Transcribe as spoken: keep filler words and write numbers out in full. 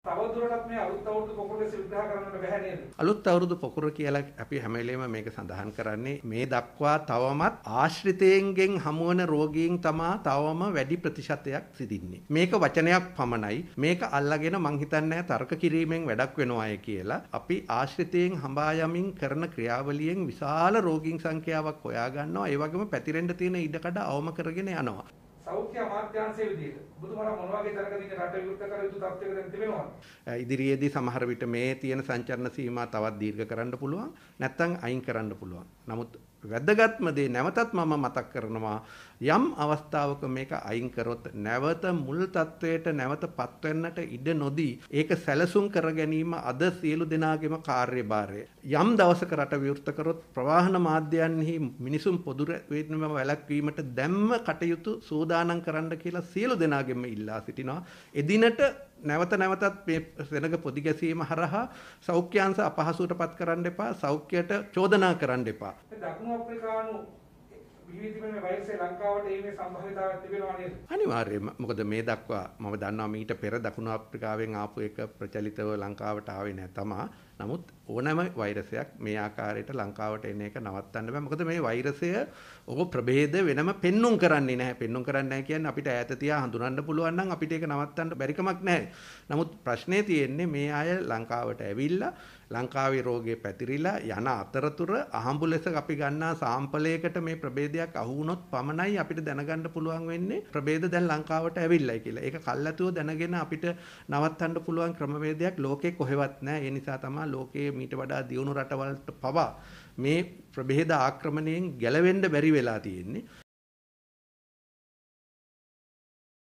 තවදුරටත් මේ අලුත් අවුරුදු පොකුර ලෙස විග්‍රහ කරන්නට බැහැ නේද? අලුත් අවුරුදු පොකුර කියලා අපි හැම වෙලේම මේක සඳහන් කරන්නේ මේ දක්වා තවමත් ආශ්‍රිතයෙන්ගෙන් හමුවන රෝගීන් තමා තවම වැඩි ප්‍රතිශතයක් සිටින්නේ. මේක වචනයක් පමණයි. මේක අල්ලාගෙන මං හිතන්නේ තර්ක කිරීමෙන් වැඩක් වෙනවායි කියලා. අපි ආශ්‍රිතයෙන් හඹා යමින් කරන ක්‍රියාවලියෙන් විශාල රෝගීන් සංඛ්‍යාවක් හොයා ගන්නවා. ඒ වගේම පැතිරෙන්න තියෙන ඉඩකඩ අවම කරගෙන යනවා. සෞඛ්‍ය අමාත්‍යාංශයේ විදිහට බුදුමහා මොන වගේ තරකදීක රට විවෘත කර යුතු තත්ත්වයක දැන් තිබෙනවද? ඉදිරියේදී සමහර විට මේ තියෙන සංචරණ සීමා තවත් දීර්ඝ කරන්න පුළුවන්. නැත්නම් අයින් කරන්න පුළුවන්. නමුත් වැදගත්ම දේ නැවතත් මම මතක් කරනවා යම් අවස්ථාවක මේක අයින් කරොත් නැවත මුල් තත්වයට නැවතපත් වෙන්නට ඉඩ නොදී ඒක සැලසුම් කර ගැනීම අද සියලු දෙනාගේම කාර්යභාරය. යම් දවසක රට විවෘත කරොත් ප්‍රවාහන මාධ්‍යයන්හි මිනිසුන් පොදු වේදනම වැළැක්වීමට දැම්ම කටයුතු සූදානම් කරන්න කියලා සියලු දෙනාගෙම ඉල්ලා සිටිනවා. එදිනට නැවත නැවතත් මේ සෙනග පොදි ගැසීම හරහා සෞඛ්‍යාංශ අපහසුතාවටපත් කරන්න එපා. සෞඛ්‍යයට චෝදනා කරන්න එපා. දකුණු අප්‍රිකානු විවිධ වෛරසය ලංකාවට ඒමේ සම්භාවිතාවක් තිබෙනවා නේද? අනිවාර්යයෙන්ම. මොකද මේ දක්වා මම දන්නවා මීට පෙර දකුණු අප්‍රිකාවෙන් ආපු එක ප්‍රචලිතව ලංකාවට ආවේ නැහැ තමා. නමුත් ඕනෑම වෛරසයක් මේ ආකාරයට ලංකාවට එන එක නවත්තන්න බෑ. මොකද මේ වෛරසය ඔබ ප්‍රභේද වෙනම පෙන්눔 කරන්නේ නැහැ. පෙන්눔 කරන්නේ නැහැ කියන්නේ අපිට ඈත තියා හඳුනන්න පුළුවන් නම් අපිට ඒක නවත්තන්න බැරි කමක් නැහැ. නමුත් ප්‍රශ්නේ තියෙන්නේ මේ අය ලංකාවට ඇවිල්ලා ලංකාවේ රෝගේ පැතිරිලා යන අතරතුර අහඹු ලෙස අපි ගන්නා සාම්පලයකට මේ ප්‍රභේදයක් අහු වුණොත් පමණයි අපිට දැනගන්න පුළුවන් වෙන්නේ ප්‍රභේද දැන් ලංකාවට ඇවිල්ලායි කියලා. ඒක කල්ැතුව දැනගෙන අපිට නවත්තන්න පුළුවන් ක්‍රමවේදයක් ලෝකේ කොහෙවත් නැහැ. ඒ නිසා තමයි ලෝකයේ මීට වඩා දියුණු රටවල්ට පවා මේ ප්‍රභේද ආක්‍රමණයෙන් ගැලවෙන්න බැරි වෙලා තියෙන්නේ.